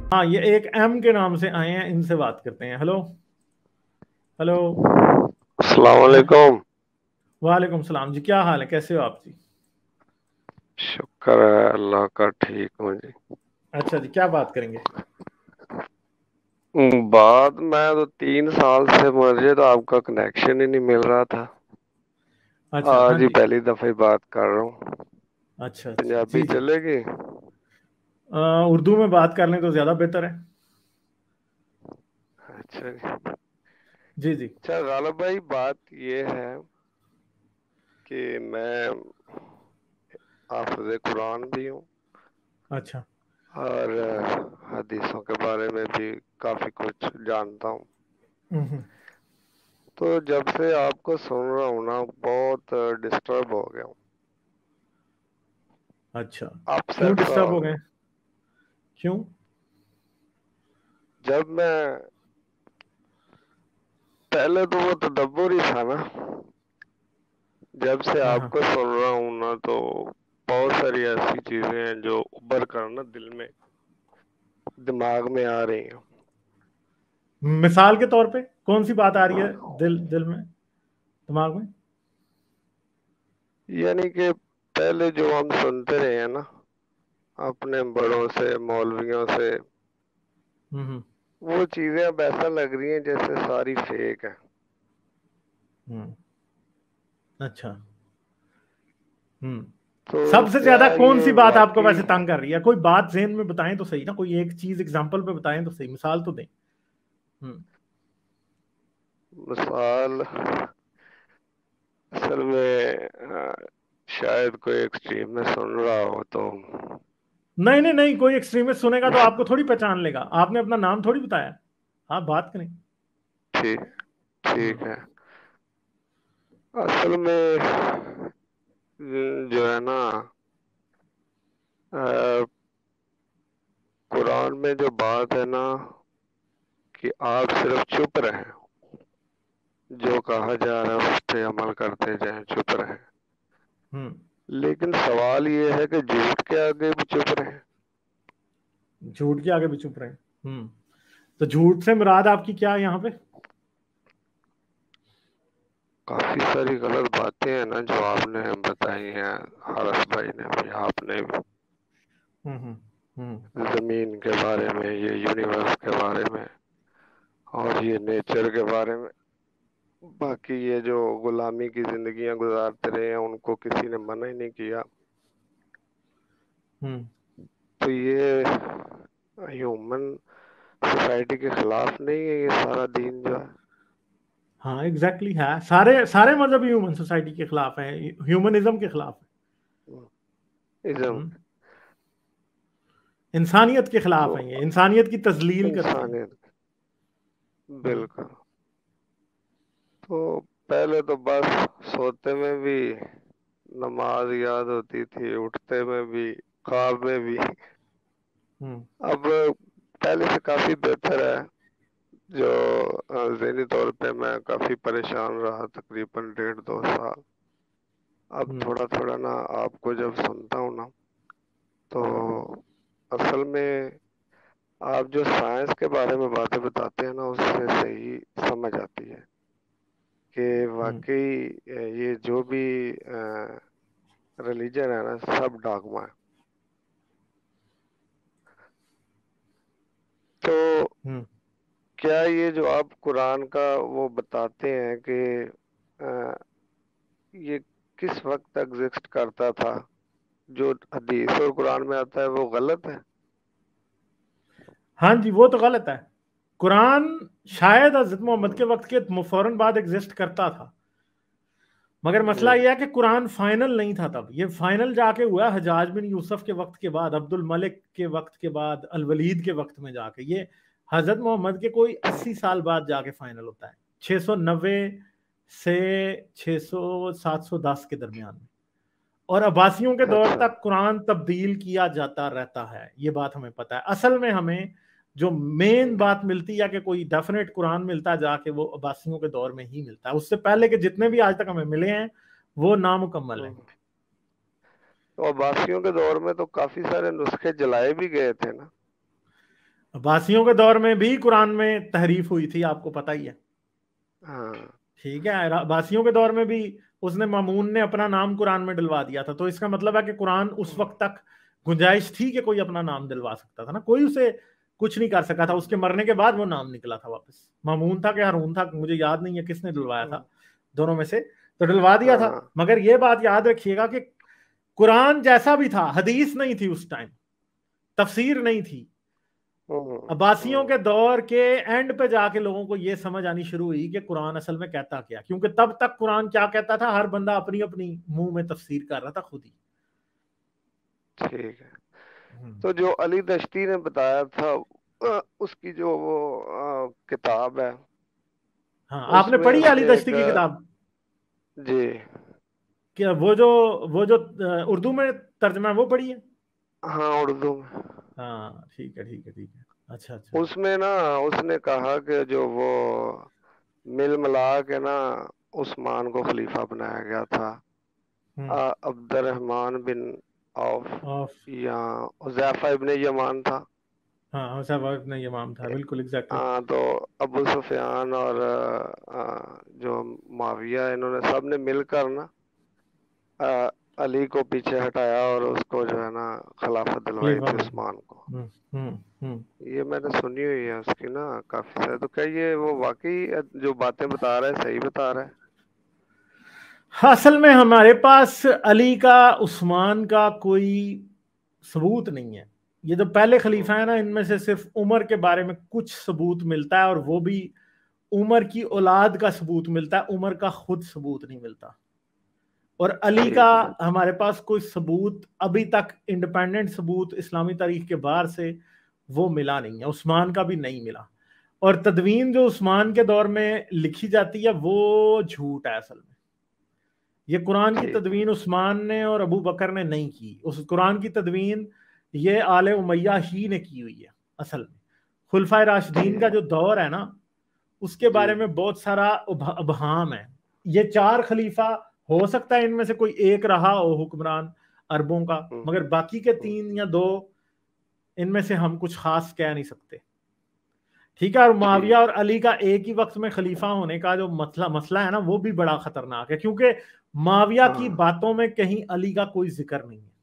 ہاں یہ ایک ایم کے نام سے آئے ہیں, ان سے بات کرتے ہیں. Hello hello. السلام علیکم. وعلیکم السلام جی, کیا حال ہے, کیسے ہو آپ جی؟ شکر ہے اللہ کا, ٹھیک ہوں جی. اچھا جی, کیا بات کریں گے؟ بات میں تو 3 سال سے مجھے تو آپ کا کنیکشن ہی نہیں مل رہا تھا. اچھا ہاں آج ہی جی. پہلی دفعہ بات کر رہا ہوں. اچھا اچھا پنجابی جی جی. چلے گی؟ اردو میں بات کر لیں تو زیادہ بہتر ہے. اچھا جی. جی جی. اچھا غالب بھائی, بات یہ ہے کہ میں حافظ قرآن بھی ہوں اچھا. اور حدیثوں کے بارے میں بھی کافی کچھ جانتا ہوں. ہوں. تو جب سے آپ کو سن رہا ہوں نا, بہت ڈسٹرب ہو گیا ہوں. اچھا, اپ کیوں سیٹ سا ڈسٹرب ہو گئے, کیوں؟ جب میں پہلے تو وہ تدبر ہی تھا نا, جب سے ہاں آپ ہاں. کو سن رہا ہوں نا تو بہت ساری ایسی چیزیں ہیں جو ابھر کر نا دل میں, دماغ میں آ رہی ہیں. مثال کے طور پہ کون سی بات آ رہی ہے دل میں, دماغ میں؟ یعنی کہ پہلے جو ہم سنتے رہے ہیں نا اپنے بڑوں سے, مولویوں سے, ہوں. وہ چیزیں اب ایسا لگ رہی ہیں جیسے ساری فیک ہے. اچھا. تو سب سے کیا زیادہ کون یہ سی بات آپ کو واقعی ویسے تنگ کر رہی ہے؟ کوئی بات ذہن میں بتائیں تو صحیح نا, کوئی ایک چیز اگزامپل پہ بتائیں تو صحیح, مثال تو دیں. مثال اصل میں شاید کوئی ایکسٹریم میں سن رہا ہو تو نہیں, کوئی ایکسٹریمسٹ سنے گا تو آپ کو تھوڑی پہچان لے گا, آپ نے اپنا نام تھوڑی بتایا. آپ بات کریں. ٹھیک, ٹھیک ہے. اصل میں جو ہے نا, قرآن میں جو بات ہے نا کہ آپ صرف چپ رہیں, جو کہا جا رہا ہے اس پہ عمل کرتے جائیں, چپ رہیں. لیکن سوال یہ ہے کہ جھوٹ کے آگے بھی چپ رہیں. جھوٹ کے آگے بھی چپ رہے. تو جھوٹ سے مراد آپ کی کیا ہے یہاں پہ؟ کافی ساری غلط باتیں ہیں نا جو آپ نے بتائی ہیں, حارث بھائی نے بھی, آپ نے بھی, زمین کے بارے میں, یہ یونیورس کے بارے میں, اور یہ نیچر کے بارے میں. باقی یہ جو غلامی کی زندگیاں گزارتے رہے ہیں ان کو کسی نے منع ہی نہیں کیا. تو یہ ہیومن سوسائٹی کے خلاف نہیں ہے یہ سارا دین جو ہے؟ ہاں ایگزیکٹلی ہے, سارے مذہب ہیومن سوسائٹی کے خلاف ہیں, ہیومنزم کے خلاف ازم, ہے. انسانیت کے تو خلاف ہیں, یہ انسانیت کی تذلیل کرتے ہیں. انسانیت, بالکل. تو پہلے تو بس سوتے میں بھی نماز یاد ہوتی تھی, اٹھتے میں بھی, خواب میں بھی. اب پہلے سے کافی بہتر ہے. جو ذہنی طور پہ میں کافی پریشان رہا تقریباً 1.5-2 سال, اب تھوڑا تھوڑا نا آپ کو جب سنتا ہوں نا تو اصل میں آپ جو سائنس کے بارے میں باتیں بتاتے ہیں نا اس سے صحیح سمجھ آتی ہے کہ واقعی یہ جو بھی ریلیجن ہے نا سب ڈاگما ہے. تو کیا یہ جو آپ قرآن کا وہ بتاتے ہیں کہ یہ کس وقت ایگزسٹ کرتا تھا, جو حدیث اور قرآن میں آتا ہے وہ غلط ہے؟ ہاں جی, وہ تو غلط ہے. قرآن شاید حضرت محمد کے وقت کے فوراً بعد ایگزسٹ کرتا تھا, مگر مسئلہ جی یہ ہے کہ قرآن فائنل نہیں تھا تب. یہ فائنل جا کے ہوا حجاج بن یوسف کے وقت کے بعد, عبد الملک کے وقت کے بعد, الولید کے وقت میں جا کے. یہ حضرت محمد کے کوئی 80 سال بعد جا کے فائنل ہوتا ہے, 690 سے 710 کے درمیان میں. اور عباسیوں کے دور اچھا, تک قرآن تبدیل کیا جاتا رہتا ہے, یہ بات ہمیں پتہ ہے. اصل میں ہمیں جو مین بات ملتی ہے کہ کوئی ڈیفینیٹ قرآن ملتا ہے جا کے, وہ عباسیوں کے دور میں ہی ملتا ہے. اس سے پہلے کے جتنے بھی آج تک ہمیں ملے ہیں وہ نامکمل ہیں. تو عباسیوں کے دور میں تو کافی سارے نسخے جلائے بھی گئے تھے نا. عباسیوں کے دور میں بھی قرآن میں تحریف ہوئی تھی، آپ کو پتہ ہی ہے. ٹھیک ہے، عباسیوں کے دور میں بھی اس نے مامون نے اپنا نام قرآن میں ڈلوا دیا تھا. تو اس کا مطلب ہے کہ قرآن اس وقت تک گنجائش تھی کہ کوئی اپنا نام دلوا سکتا تھا نا. کوئی اسے کچھ نہیں کر سکا تھا. اس کے مرنے کے بعد وہ نام نکلا تھا واپس. مامون تھا کہ ہارون تھا، مجھے یاد نہیں ہے کس نے ڈلوایا تھا دونوں میں سے، تو ڈلوا دیا تھا. مگر یہ بات یاد رکھیے گا کہ قرآن جیسا بھی تھا، حدیث نہیں تھی اس ٹائم، تفسیر نہیں تھی. عباسیوں کے دور کے اینڈ پہ جا کے لوگوں کو یہ سمجھ آنی شروع ہوئی کہ قرآن اصل میں کہتا کیا. کیونکہ تب تک قرآن کیا کہتا تھا، ہر بندہ اپنی اپنی منہ میں تفسیر کر رہا تھا خود ہی. ٹھیک ہے. تو جو علی دشتی نے بتایا تھا اس کی جو وہ کتاب ہے، ہاں آپ نے پڑھی علی دشتی کی کتاب؟ جی. کیا وہ جو اردو میں ترجمہ ہے وہ پڑھی ہے؟ ہاں اردو میں. ہاں ٹھیک ہے ٹھیک ہے ٹھیک ہے. اچھا اس میں نا اس نے کہا کہ جو وہ مل ملا کے نا عثمان کو خلیفہ بنایا گیا تھا. عبد الرحمن بن عوف یا حذیفہ ابن یمان تھا. ہاں حذیفہ ابن یمان تھا، بالکل ایگزیکٹلی. ہاں تو ابو سفیان اور جو معاویہ انہوں نے سب نے مل کر نا علی کو پیچھے ہٹایا اور اس کو جو ہے نا خلافت دلوائی تھی عثمان کو. یہ میں نے سنی ہوئی ہے اس کی نا کافی سارے. تو کیا یہ وہ واقعی جو باتیں بتا رہا ہے صحیح بتا رہا ہے؟ اصل میں ہمارے پاس علی کا عثمان کا کوئی ثبوت نہیں ہے. یہ جو پہلے خلیفہ ہیں نا، ان میں سے صرف عمر کے بارے میں کچھ ثبوت ملتا ہے، اور وہ بھی عمر کی اولاد کا ثبوت ملتا ہے، عمر کا خود ثبوت نہیں ملتا. اور علی کا ہمارے پاس کوئی ثبوت ابھی تک انڈیپینڈنٹ ثبوت اسلامی تاریخ کے باہر سے وہ ملا نہیں ہے. عثمان کا بھی نہیں ملا. اور تدوین جو عثمان کے دور میں لکھی جاتی ہے وہ جھوٹ ہے. اصل میں یہ قرآن کی تدوین عثمان نے اور ابو بکر نے نہیں کی. اس قرآن کی تدوین یہ آل امیہ ہی نے کی ہوئی ہے. اصل میں خلفائے راشدین کا جو دور ہے نا، اس کے بارے میں بہت سارا ابہام ہے. یہ 4 خلیفہ ہو سکتا ہے ان میں سے کوئی ایک رہا ہو حکمران عربوں کا، مگر باقی کے 3 یا 2 ان میں سے ہم کچھ خاص کہہ نہیں سکتے. ٹھیک ہے. اور معاویہ اور علی کا ایک ہی وقت میں خلیفہ ہونے کا جو مسئلہ ہے نا، وہ بھی بڑا خطرناک ہے، کیونکہ معاویہ کی باتوں میں کہیں علی کا کوئی ذکر نہیں ہے.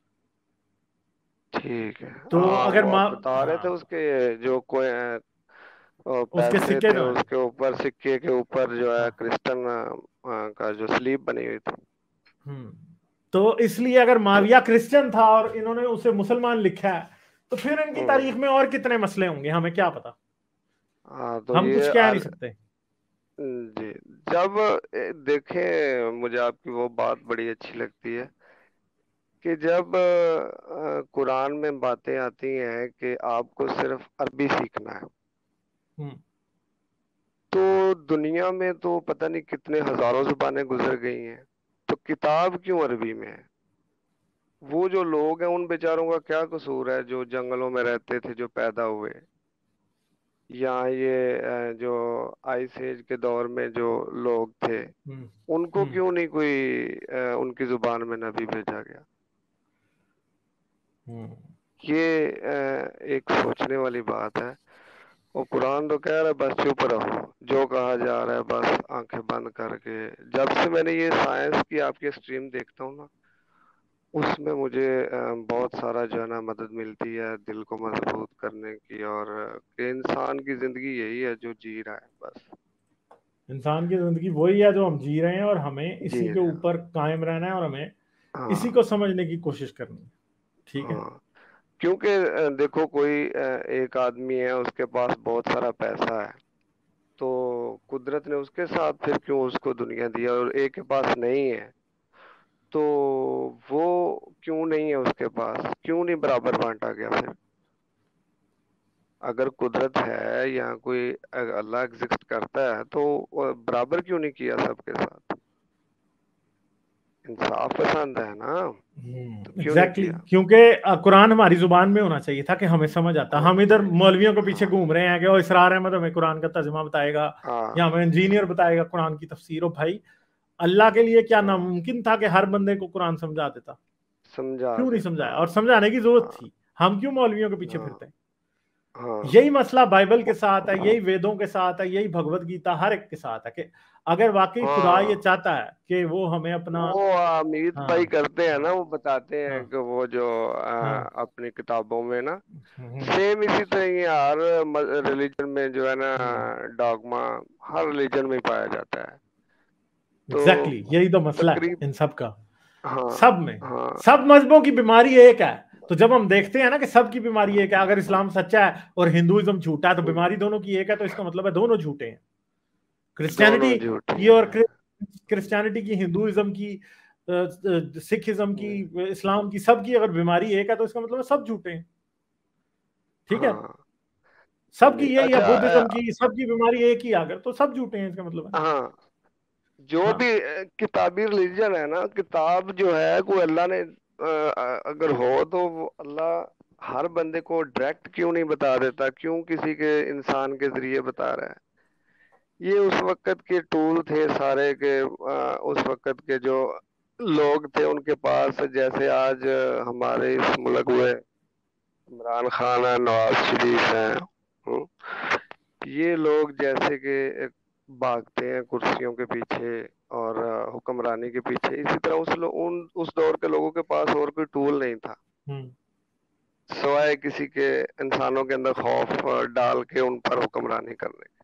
ٹھیک ہے. تو اگر بتا رہے تھے اس کے جو کوئی پیسے تھے اس کے اوپر سکے کے اوپر جو ہے کرسچن کا جو سلیب بنی ہوئی تھی. تو اس لیے اگر معاویہ کرسچن تھا اور انہوں نے اسے مسلمان لکھا ہے، تو پھر ان کی تاریخ میں اور کتنے مسئلے ہوں گے، ہمیں کیا پتا. ہم کچھ کہہ نہیں سکتے. جی. جب دیکھیں مجھے آپ کی وہ بات بڑی اچھی لگتی ہے کہ جب قرآن میں باتیں آتی ہیں کہ آپ کو صرف عربی سیکھنا ہے، تو دنیا میں تو پتہ نہیں کتنے ہزاروں زبانیں گزر گئی ہیں، تو کتاب کیوں عربی میں ہے؟ وہ جو لوگ ہیں ان بیچاروں کا کیا قصور ہے جو جنگلوں میں رہتے تھے، جو پیدا ہوئے، یا یہ جو آئس ایج کے دور میں جو لوگ تھے، ان کو کیوں نہیں کوئی ان کی زبان میں نبی بھیجا گیا؟ یہ ایک سوچنے والی بات ہے. وہ قرآن تو کہہ رہا ہے بس چپ رہو، جو کہا جا رہا ہے بس آنکھیں بند کر کے. جب سے میں نے یہ سائنس کی آپ کی اسٹریم دیکھتا ہوں نا، اس میں مجھے بہت سارا جو ہے نا مدد ملتی ہے دل کو مضبوط کرنے کی، اور کہ انسان کی زندگی یہی ہے جو جی رہا ہے. بس انسان کی زندگی وہی ہے جو ہم جی رہے ہیں، اور ہمیں اسی کے اوپر قائم رہنا ہے، اور ہمیں اسی کو سمجھنے کی کوشش کرنی ہے. ٹھیک ہے. کیونکہ دیکھو کوئی ایک آدمی ہے، اس کے پاس بہت سارا پیسہ ہے، تو قدرت نے اس کے ساتھ پھر کیوں اس کو دنیا دیا، اور ایک کے پاس نہیں ہے تو وہ کیوں نہیں ہے اس کے پاس، کیوں نہیں برابر بانٹا گیا؟ پھر اگر قدرت ہے یا کوئی اللہ ایگزسٹ کرتا ہے تو برابر کیوں نہیں کیا سب کے ساتھ؟ انصاف پسند ہے نا. ایگزیکٹلی. کیونکہ قرآن ہماری زبان میں ہونا چاہیے تھا کہ ہمیں سمجھ آتا. ہم ادھر مولویوں کے پیچھے گھوم رہے ہیں کہ اسرار احمد ہمیں قرآن کا ترجمہ بتائے گا یا ہمیں انجینئر بتائے گا قرآن کی تفسیر. بھائی اللہ کے لیے کیا ناممکن تھا کہ ہر بندے کو قرآن سمجھا دیتا؟ کیوں نہیں سمجھایا؟ اور سمجھانے کی ضرورت تھی. ہم کیوں مولویوں کے پیچھے پھرتے ہیں؟ یہی مسئلہ بائبل کے ساتھ ہے, یہی ویدوں کے ساتھ ہے, یہی بھگوت گیتا ہر ایک کے ساتھ ہے, کہ اگر واقعی خدا یہ چاہتا ہے کہ وہ ہمیں اپنا, وہ امیت بھائی کرتے ہیں نا, وہ بتاتے ہیں کہ وہ جو اپنی کتابوں میں نا سیم اسی طرح یہ ہر ریلیجن میں جو ہے نا ڈاگما ہر ریلیجن میں پایا جاتا ہے. ایگزیکٹلی یہی تو مسئلہ ہے ان سب کا, سب میں ہاں سب مذہبوں کی بیماری ایک ہے. تو جب ہم دیکھتے ہیں نا کہ سب کی بیماری ایک ہے, اگر اسلام سچا ہے اور ہندوازم جھوٹا ہے تو بیماری دونوں کی ایک ہے, تو اس کا مطلب ہے دونوں جھوٹے ہیں. کرسچینٹی کی اور کرسچینٹی کی, ہندوازم کی, سکھزم کی, اسلام کی, سب کی اگر بیماری ایک ہے تو اس کا مطلب ہے سب جھوٹے ہیں. ٹھیک ہے, سب کی یہی ہے, بدھزم کی سب کی بیماری ایک ہی, اگر تو سب جھوٹے ہیں اس کا مطلب ہے. ہاں جو بھی کتابی ریلیجن ہے نا, کتاب جو ہے کوئی اللہ نے اگر ہو تو وہ اللہ ہر بندے کو ڈائریکٹ کیوں نہیں بتا دیتا, کیوں کسی کے انسان کے ذریعے بتا رہا ہے. یہ اس وقت کے ٹول تھے سارے کے, اس وقت کے جو لوگ تھے ان کے پاس, جیسے آج ہمارے اس ملک میں عمران خان ہے, نواز شریف ہیں, یہ لوگ جیسے کہ بھاگتے ہیں کرسیوں کے پیچھے اور حکمرانی کے پیچھے, اسی طرح اس دور کے لوگوں کے پاس اور کوئی ٹول نہیں تھا سوائے کسی کے انسانوں کے اندر خوف ڈال کے ان پر حکمرانی کرنے کے.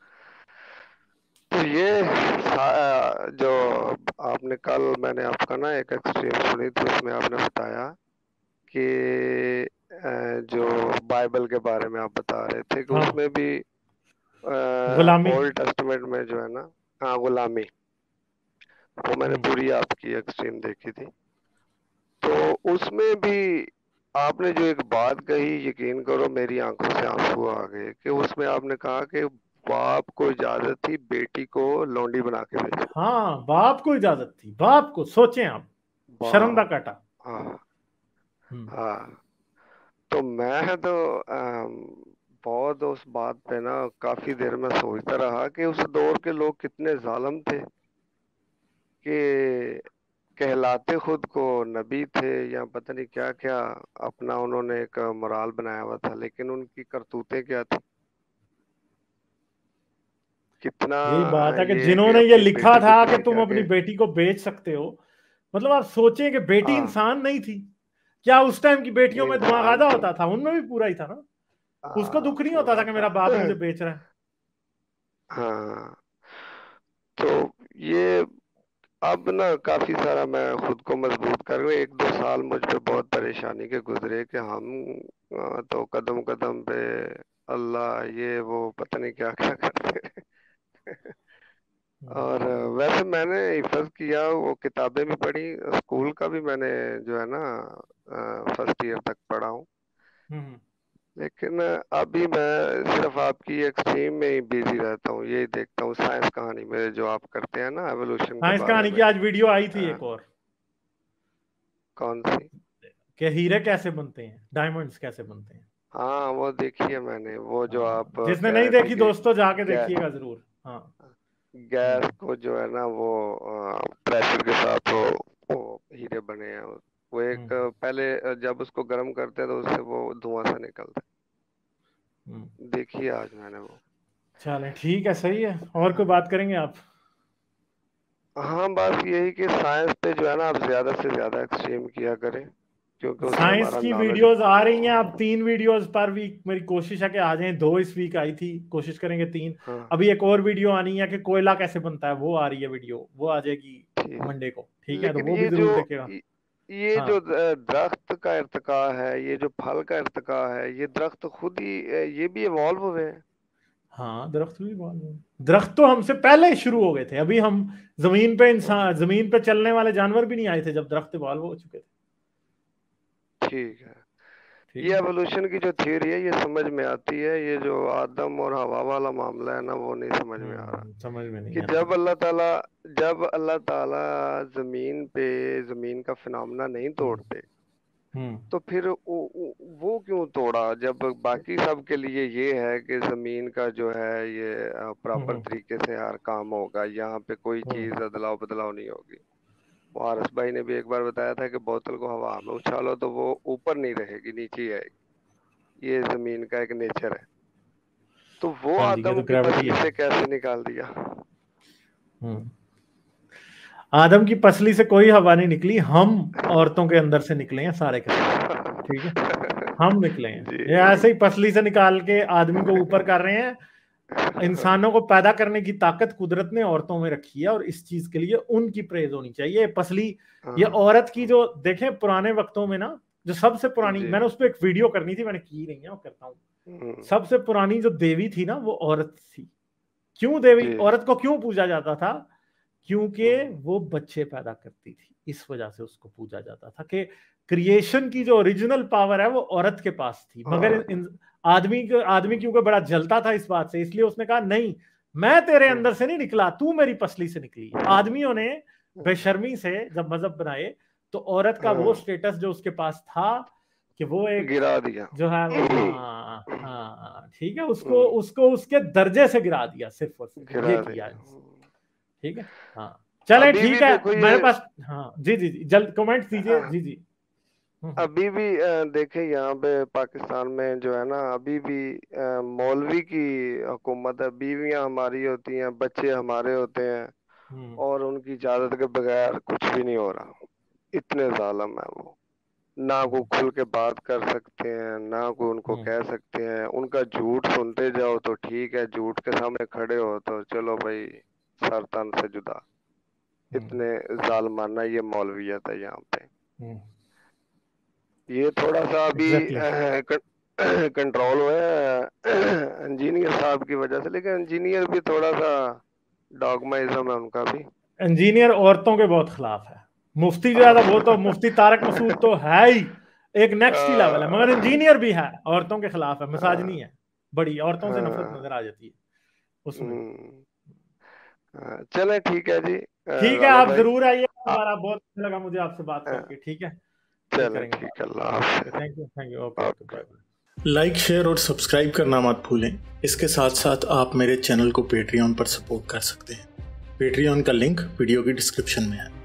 تو یہ جو آپ نے کل, میں نے آپ کا نا ایک ایکسٹریم سنی تھی, اس میں آپ نے بتایا کہ جو بائبل کے بارے میں آپ بتا رہے تھے کہ اس میں بھی غلامی, اولڈ ٹیسٹمنٹ میں جو ہے نا, ہاں غلامی, وہ میں نے پوری آپ کی ایکسٹریم دیکھی تھی. تو اس میں بھی آپ نے جو ایک بات کہی, یقین کرو میری آنکھوں سے آنسو آ گئے, کہ اس میں آپ نے کہا کہ باپ کو اجازت تھی بیٹی کو لونڈی بنا کے بھیجو. ہاں باپ کو اجازت تھی, باپ کو, سوچیں آپ, شرمندہ کاٹا. ہاں تو میں تو بہت اس بات پہ نا کافی دیر میں سوچتا رہا کہ اس دور کے لوگ کتنے ظالم تھے, کہ کہلاتے خود کو نبی تھے یا پتہ نہیں کیا کیا, اپنا انہوں نے ایک مرال بنایا ہوا تھا, لیکن ان کی کرتوتیں کیا تھی. کتنا یہی بات ہے کہ یہ جنہوں کہ نے یہ اپنی لکھا بیٹی کو تھا کہ کسی کے تم اپنی آگے, بیٹی کو بیچ سکتے ہو, مطلب آپ سوچیں کہ بیٹی انسان نہیں تھی کیا؟ اس ٹائم کی بیٹیوں میں دماغ انسان آدھا تھی. ہوتا تھا, ان میں بھی پورا ہی تھا نا, اس کو دکھ نہیں ہوتا تھا کہ میرا باپ مجھے بیچ رہا ہے. ہاں تو یہ اب نا کافی سارا میں خود کو مضبوط کر رہا ہوں. 1-2 سال مجھ پہ بہت پریشانی کے گزرے کہ ہم تو قدم قدم پہ اللہ یہ وہ پتہ نہیں کیا کیا کرتے. اور ویسے میں نے حفظ کیا, وہ کتابیں بھی پڑھی, اسکول کا بھی میں نے جو ہے نا فرسٹ ایئر تک پڑھا ہوں, لیکن ابھی میں صرف آپ کی ایکسٹریم میں ہی بیزی رہتا ہوں, یہی دیکھتا ہوں سائنس کہانی میں جو آپ کرتے ہیں نا ایوولوشن کے سائنس بارے کہانی کی میں. آج ویڈیو آئی تھی ایک اور, کون سی؟ کہ ہیرے کیسے بنتے ہیں, ڈائمنڈز کیسے بنتے ہیں. ہاں وہ دیکھی ہے میں نے, وہ جو آپ جس نے کہہ نہیں رہے تھے دیکھی کہ دوستو جا کے دیکھیے گا ضرور. ہاں گیس کو جو ہے نا وہ پریشر کے ساتھ وہ ہیرے بنے ہیں, وہ ایک پہلے جب اس کو گرم کرتے ہیں تو اس سے وہ دھواں سے نکلتا ہے, دیکھیے آج میں نے وہ. چلیں ٹھیک ہے, صحیح ہے. اور کوئی بات کریں گے آپ؟ ہاں بس یہی کہ سائنس پہ جو ہے نا آپ زیادہ سے زیادہ ایکسٹریم کیا کریں, کیونکہ اس سے سائنس ہمارا کی نالج. ویڈیوز آ رہی ہیں اب 3 ویڈیوز پر ویک, میری کوشش ہے کہ آ جائیں. 2 اس ویک آئی تھی, کوشش کریں گے 3. ابھی ایک اور ویڈیو آنی ہے کہ کوئلہ کیسے بنتا ہے, وہ آ رہی ہے ویڈیو, وہ آ جائے گی منڈے کو. ٹھیک ہے, تو لیکن وہ بھی ضرور دیکھے گا. یہ جو درخت کا ارتقاء ہے, یہ جو پھل کا ارتقاء ہے, یہ درخت خود ہی یہ بھی ایوالو ہوئے ہیں. ہاں درخت بھی درخت تو ہم سے پہلے شروع ہو گئے تھے. ابھی ہم زمین پہ انسان, زمین پہ چلنے والے جانور بھی نہیں آئے تھے جب درخت ایوالو ہو چکے تھے. ٹھیک ہے, یہ ایوولوشن کی جو تھیوری ہے یہ سمجھ میں آتی ہے, یہ جو آدم اور ہوا والا معاملہ ہے نا وہ نہیں سمجھ میں آ رہا. سمجھ میں کہ نہیں آتا. جب اللہ تعالی زمین پہ زمین کا فنامنا نہیں توڑتے تو پھر وہ کیوں توڑا, جب باقی سب کے لیے یہ ہے کہ زمین کا جو ہے یہ پراپر طریقے سے ہر کام ہوگا, یہاں پہ کوئی چیز ادلاؤ بدلاؤ نہیں ہوگی. وارث بھائی نے بھی ایک بار بتایا تھا کہ بوتل کو ہوا میں اچھالو تو وہ اوپر نہیں رہے گی, نیچے آئے گی. ये जमीन का एक नेचर है। तो वो हाँ जी, ये आदम तो की ग्रेविटी पसली है। से कैसे निकाल दिया? आदम की पसली से कोई हवा नहीं निकली, हम औरतों के अंदर से निकले हैं सारे के सारे, ठीक है, हम निकले हैं। ये ऐसे ही पसली से निकाल के आदमी को ऊपर कर रहे हैं। इंसानों को पैदा करने की ताकत कुदरत ने औरतों में रखी है, और इस चीज के लिए उनकी प्रेज होनी चाहिए। पसली, ये औरत की जो देखें पुराने वक्तों में ना, जो सबसे पुरानी, मैंने उस पर एक वीडियो करनी थी, मैंने की नहीं है, वो करता हूँ। सबसे पुरानी जो देवी थी ना, वो औरत थी। क्यों देवी, औरत को क्यों पूजा जाता था? क्योंकि वो बच्चे पैदा करती थी, इस वजह से उसको पूजा जाता था कि क्रिएशन की जो ओरिजिनल पावर है वो औरत के पास थी। मगर आदमी क्योंकि बड़ा जलता था इस बात से, इसलिए उसने कहा नहीं, मैं तेरे अंदर से नहीं निकला, तू मेरी पसली से निकली। आदमियों ने बेशर्मी से जब मजहब बनाए तो औरत का वो स्टेटस जो उसके पास था कि वो एक गिरा दिया जो है, हाँ ठीक है, उसको उसके दर्जे से गिरा दिया, सिर्फ और सिर्फ ये किया, ठीक है। हाँ चले, ठीक है, मेरे पास, हाँ जी जी जी, जल्द कमेंट दीजिए। जी जी। अभी भी देखे यहाँ पे पाकिस्तान में जो है ना, अभी भी मौलवी की हुकूमत है, बीवियां हमारी होती हैं, बच्चे हमारे होते हैं, और उनकी इजाजत के बगैर कुछ भी नहीं हो रहा। इतने जालिम है वो, ना को खुल के बात कर सकते हैं, ना को उनको कह सकते हैं। उनका झूठ सुनते जाओ तो ठीक है, झूठ के सामने खड़े हो तो चलो भाई सर तन से जुदा। इतने जालमाना ये मौलवियत है यहाँ पे। ये थोड़ा सा अभी कंट्रोल हुआ है इंजीनियर साहब की वजह से, लेकिन इंजीनियर भी थोड़ा सा डॉगमाइज्म है उनका भी। इंजीनियर औरतों के बहुत खिलाफ है। मुफ्ती जो है वो तो मुफ्ती तारक मसूद तो है ही एक नेक्स्ट ही लेवल है, मगर इंजीनियर भी है औरतों के खिलाफ है, मिजाजनी है, बड़ी औरतों से नफरत नजर आ जाती है उसमें। चले ठीक है जी, ठीक है, आप जरूर आइए, बहुत अच्छा लगा मुझे आपसे बात करके, ठीक है। चले ठीक है, अल्लाह हाफ़िज़। Thank you, okay. Like, share और सब्सक्राइब करना मत भूलें। इसके साथ साथ आप मेरे चैनल को पेट्रियन पर सपोर्ट कर सकते हैं। पेट्रियन का लिंक वीडियो की डिस्क्रिप्शन में है।